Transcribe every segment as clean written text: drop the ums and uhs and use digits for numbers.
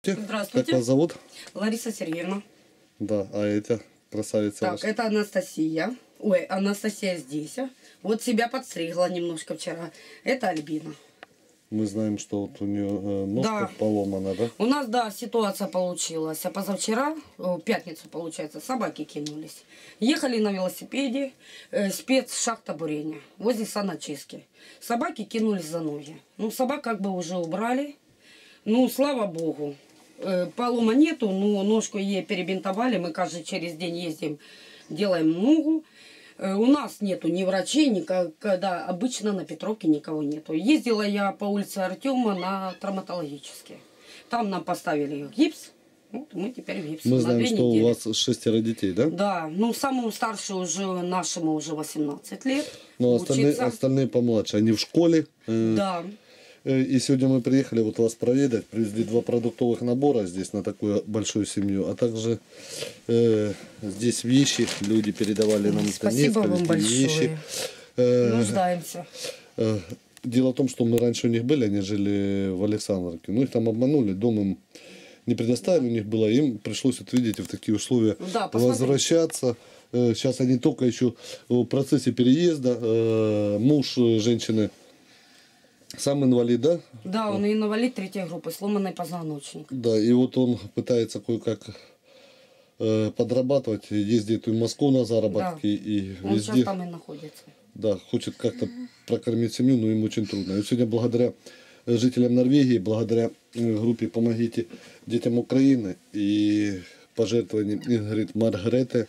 Здравствуйте. Как вас зовут? Лариса Сергеевна. Да, а это красавица Так, ваша? это Анастасия. Ой, Анастасия здесь. Вот себя подстригла немножко вчера. Это Альбина. Мы знаем, что вот у нее ножка Да. поломана, да? У нас, да, ситуация получилась. А позавчера, в пятницу, получается, собаки кинулись. Ехали на велосипеде, спецшахта бурения, возле саночистки. Собаки кинулись за ноги. Ну, собак как бы уже убрали. Ну, слава богу. Полома нету, но ножку ей перебинтовали. Мы каждый через день ездим, делаем ногу. У нас нету ни врачей, ни когда обычно на Петровке никого нету. Ездила я по улице Артема на травматологический. Там нам поставили гипс. Вот мы теперь в гипсе. Мы на знаем, 2 что недели. у вас 6 детей, да? Да, ну самому старшему уже, нашему уже 18 лет. Но учится. остальные помладше. Они в школе. Да. И сегодня мы приехали вот вас проведать. Привезли 2 продуктовых набора здесь на такую большую семью. А также здесь вещи. Люди передавали нам Спасибо вам большое. вещи. Нуждаемся. Дело в том, что мы раньше у них были, они жили в Александровке. Ну, их там обманули, дом им не предоставили, у них было, им пришлось, вот видите, в такие условия возвращаться. Сейчас они только еще в процессе переезда. Муж женщины сам инвалид, да? Да, он инвалид 3-й группы, сломанный позвоночник. Да, и вот он пытается кое-как подрабатывать, ездит и в Москву на заработки, Да. и Он везде. сейчас там и находится. Да, хочет как-то прокормить семью, но им очень трудно. И сегодня благодаря жителям Норвегии, благодаря группе «Помогите детям Украины» и пожертвованиям Ингрид Маргреты,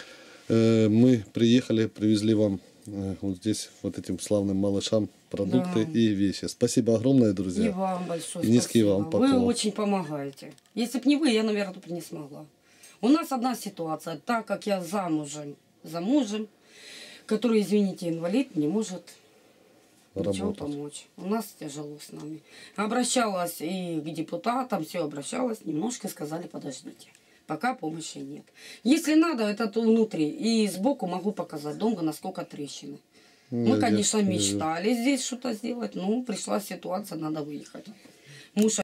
мы приехали, привезли вам вот здесь, вот этим славным малышам, продукты и вещи. Спасибо огромное, друзья. И вам большое И низкий спасибо. вам поклон. Вы очень помогаете. Если бы не вы, я, наверное, тут не смогла. У нас одна ситуация. Так как я замужем за мужем, который, извините, инвалид, не может ничего помочь. У нас тяжело с нами. Обращалась и к депутатам, все обращалась. Немножко сказали, подождите. Пока помощи нет. Если надо, это то внутри. И сбоку могу показать долго, насколько трещины. Мы, конечно, мечтали здесь что-то сделать, но пришла ситуация, надо выехать. Муж